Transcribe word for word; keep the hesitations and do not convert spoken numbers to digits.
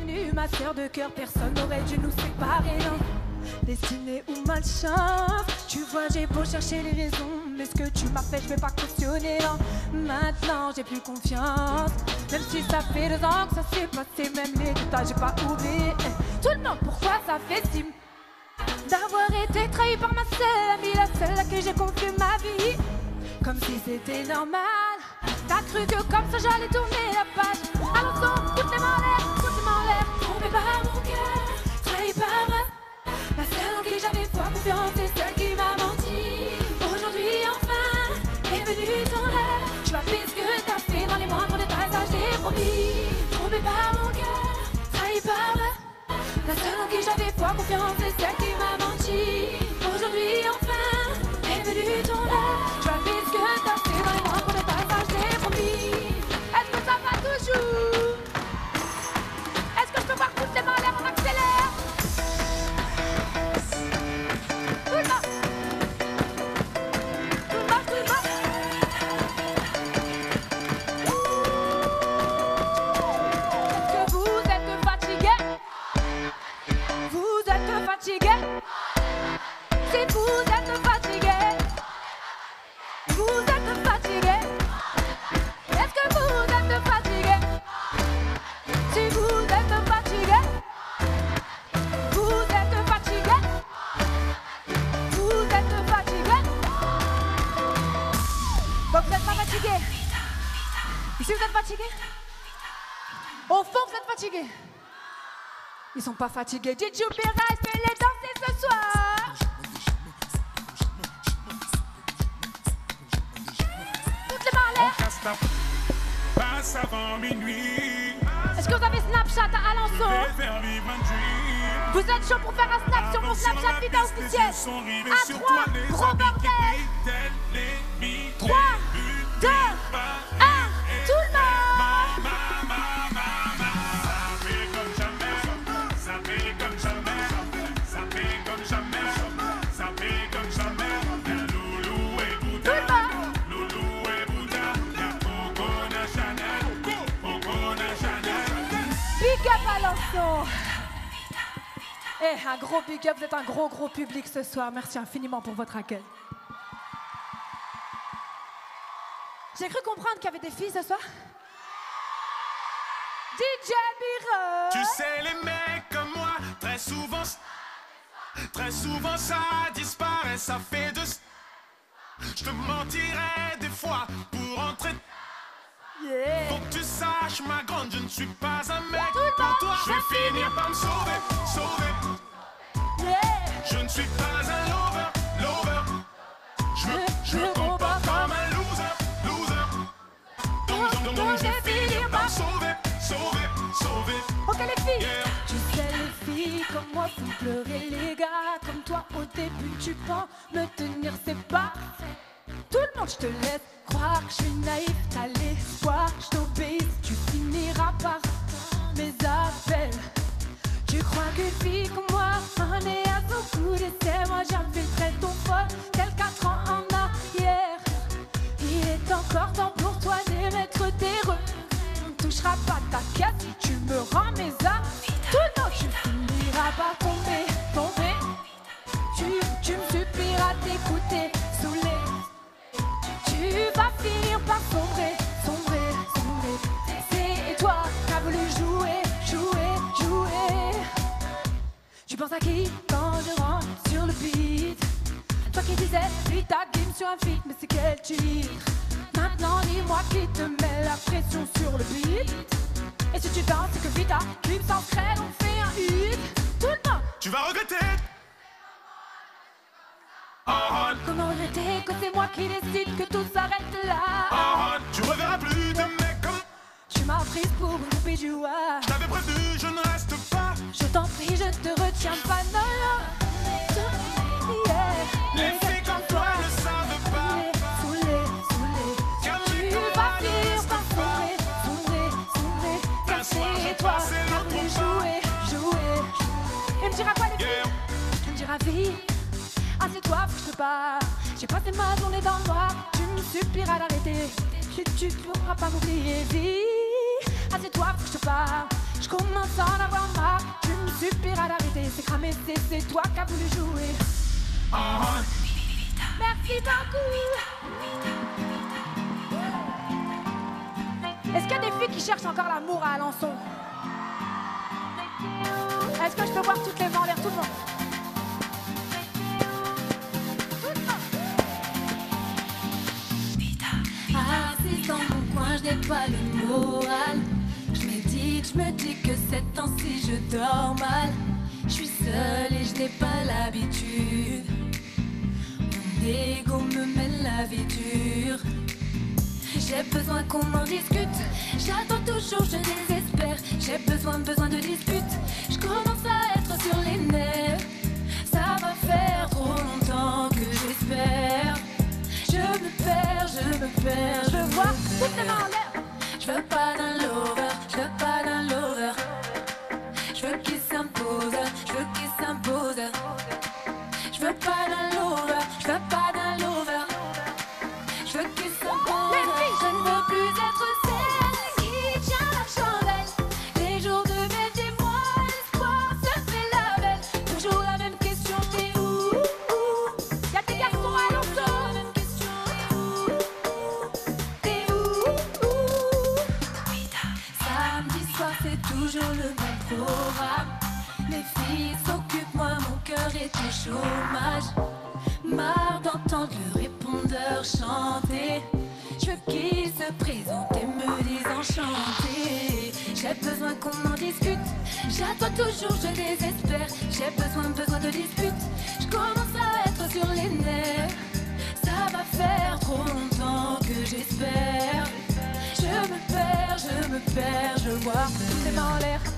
devenue ma sœur de cœur, personne n'aurait dû nous séparer, non. Destinée ou malchance, tu vois j'ai beau chercher les raisons, mais ce que tu m'as fait je vais pas cautionner, non. Maintenant j'ai plus confiance, même si ça fait deux ans que ça s'est passé, même les détails j'ai pas oublié. Tout le monde, pourquoi ça fait si d'avoir été trahi par ma seule amie, la seule à qui j'ai confié ma vie, comme si c'était normal. T'as cru que comme ça j'allais tourner la page. Allons-y, toutes les mains en l'air, toutes les mains en l'air. Trompé par mon cœur, trahi par moi, la seule en qui j'avais foi, confiance, c'est celle qui m'a menti. Aujourd'hui enfin est venu ton rêve. Tu vas faire ce que t'as fait dans les moindres détails, ça j'ai promis. Trompé par mon cœur, trahi par moi, la seule en qui j'avais foi, confiance, c'est celle qui m'a menti. Aujourd'hui enfin est venu ton rêve. Tu vas faire ce que t'as fait dans les moindres détails, ça j'ai promis. Est-ce que ça va toujours? Est-ce que je peux voir toutes les mains en l'air, on accélère? Tout le monde, tout le monde, tout le monde. Est-ce que vous êtes fatigué? Vous êtes fatigué? Si vous êtes fatigué, vous êtes fatigué. Est-ce que vous êtes fatigué? Si vous êtes fatigué, vous êtes fatigué. Vous êtes fatigué. Donc vous n'êtes pas fatigué. Ici vous êtes fatigué. Au fond vous êtes fatigué. Ils sont pas fatigués. D J Pérez, fais-les danser ce soir. Toutes les mains en l'air. Passe avant minuit. Est-ce que vous avez Snapchat à Alençon? Vous êtes chaud pour faire un snap sur mon Snapchat Vita officiel? À trois, gros bordel. trois, deux, un, tout le monde. Ça fait comme jamais, ça fait comme jamais, ça fait comme jamais. Loulou et Bouddha, Loulou et Bouddha, Coco na Chanel, Coco na Chanel. Big up Alençon. Eh, un gros big up, vous êtes un gros gros public ce soir. Merci infiniment pour votre accueil. J'ai cru comprendre qu'il y avait des filles ce soir. D J Mireux. Tu sais, les mecs comme moi, très souvent, très souvent ça disparaît, ça fait de. Je te mentirais des fois pour entrer. Yeah. Faut que tu saches, ma grande, je ne suis pas un mec Tout le pour monde, toi. Je vais ça finir par me sauver, sauver. Yeah. Je ne suis pas un lover, lover. Je me, je me comporte comme un loser, loser. Donc, donc, donc, donc je vais finir par me sauver, sauver, sauver. Ok les filles, Yeah. tu sais les filles comme moi font pleurer les gars. Comme toi au début tu penses me tenir c'est pas. Tout le monde je te laisse croire que je suis naïf. T'as l'espoir, je t'obéis. Tu finiras par mes appels. Tu crois qu'une fille comme moi en est à son coup d'essai. Moi j'infiltrerai ton folle tel quatre ans en arrière. Il est encore temps pour toi d'émettre tes re. On ne touchera pas ta caisse si tu me rends mes âmes. Tout le monde, tu finiras par tomber, tomber. Tu, tu me supplieras d'écouter, saouler. Tu vas finir par sombrer, sombrer, sombrer. C'est toi qui as voulu jouer, jouer, jouer. Tu penses à qui quand je rentre sur le beat? Toi qui disais, lui ta game sur un feat, mais c'est quel titre? Maintenant dis-moi qui te met la pression sur le beat. Et si tu danses, c'est que Vita, clip sans crème, on fait un hit. Tout le monde. Tu vas regretter. Oh, oh, Comment regretter que c'est moi qui décide que tout s'arrête là? oh, oh, tu reverras plus de mecs comme. Je m'as prise pour une poupée joie. Je t'avais prévenu, je ne reste pas. Je t'en prie, je te retiens pas, non, non. Yeah. Les filles comme toi ne savent pas. Saoulé, saoulé. Tu vas finir par sombrer, sombrer, sombrer. Un soir, Cassé je et toi, passais t'as l'autre voulu pas. jouer, jouer. Et me dira quoi les filles? Yeah. Tu me diras vie. Assieds-toi, faut que je te parle. J'ai passé ma journée dans le noir. Tu me supplieras d'arrêter. Tu, tu pourras pas m'oublier, vie. Assieds-toi, faut que je te parle. Je commence commence à en avoir marre. Tu me supplies à l'arrêter, c'est cramé, c'est c'est toi qui as voulu jouer. Uh-huh. Merci beaucoup. Est-ce qu'il y a des filles qui cherchent encore l'amour à Alençon? Est-ce que je peux voir toutes les mains en l'air, tout le monde? Assise dans mon coin, je n'ai pas le moral. Je médite, je me dis que ces temps-ci je dors mal. Je suis seule et je n'ai pas l'habitude. Mon ego me mène la vie dure. J'ai besoin qu'on en discute. J'attends toujours, je désespère. J'ai besoin, besoin de dispute. Je commence à être sur les nerfs. Ça va faire trop longtemps que j'espère. Je me perds, je me perds. Je veux voir toutes les mains en l'air. Je veux pas d'un lover, je veux pas d'un lover. Je veux qu'il s'impose, je veux qu'il s'impose. Je veux pas d'un lover, je veux pas d'un lover. Je veux qu'il s'impose. Je ne veux plus être celle qui tient la chandelle. Les jours deviennent des mois, l'espoir se fait la belle. Toujours la même question, t'es où? Y'a des garçons à l'entour. La même question, t'es où? Samedi soir, c'est toujours le même programme. Mes filles s'occupent, moi mon cœur est au chômage. Marre d'entendre le répondeur chanter. Je veux qu'il se présente et me dise enchanté. J'ai besoin qu'on en discute. J'attends toujours, je désespère. J'ai besoin, besoin de dispute. Je commence à être sur les nerfs. Ça va faire trop longtemps que j'espère. Je me perds, je me perds. Je vois toutes les mains en l'air.